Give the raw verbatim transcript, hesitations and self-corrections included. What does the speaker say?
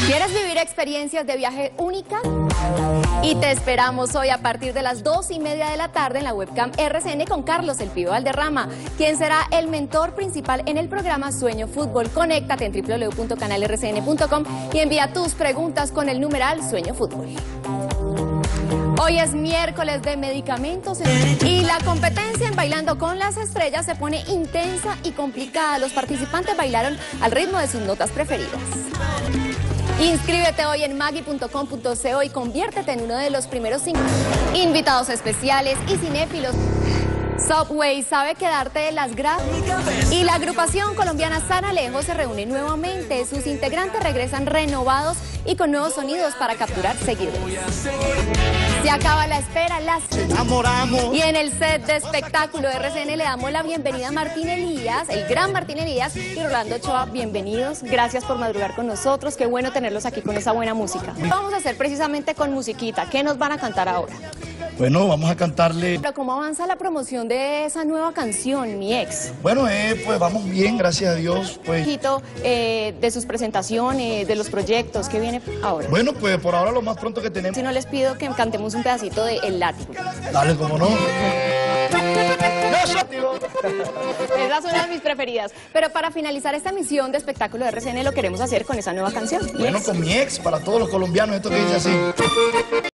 ¿Quieres vivir experiencias de viaje únicas? Y te esperamos hoy a partir de las dos y media de la tarde en la webcam R C N con Carlos El Pío Valderrama, quien será el mentor principal en el programa Sueño Fútbol. Conéctate en w w w punto canal r c n punto com y envía tus preguntas con el numeral Sueño Fútbol. Hoy es miércoles de medicamentos y la competencia en Bailando con las Estrellas se pone intensa y complicada. Los participantes bailaron al ritmo de sus notas preferidas. Inscríbete hoy en maggi punto com punto co y conviértete en uno de los primeros cinco invitados especiales y cinéfilos. Subway sabe quedarte las gracias. Y la agrupación colombiana San Alejo se reúne nuevamente. Sus integrantes regresan renovados y con nuevos sonidos para capturar seguidores. Se acaba la espera, las enamoramos. Y en el set de espectáculo de R C N le damos la bienvenida a Martín Elías, el gran Martín Elías y Rolando Ochoa. Bienvenidos, gracias por madrugar con nosotros. Qué bueno tenerlos aquí con esa buena música. Vamos a hacer precisamente con musiquita. ¿Qué nos van a cantar ahora? Bueno, vamos a cantarle... Pero ¿cómo avanza la promoción de esa nueva canción, Mi Ex? Bueno, eh, pues vamos bien, gracias a Dios. Pues... Un poquito eh, de sus presentaciones, de los proyectos, ¿qué viene ahora? Bueno, pues por ahora lo más pronto que tenemos... Si no, les pido que cantemos un pedacito de El Látigo. Dale, cómo no. Esas son las mis preferidas. Pero para finalizar esta emisión de espectáculo de R C N lo queremos hacer con esa nueva canción. Bueno, con Mi Ex, para todos los colombianos, esto que dice así.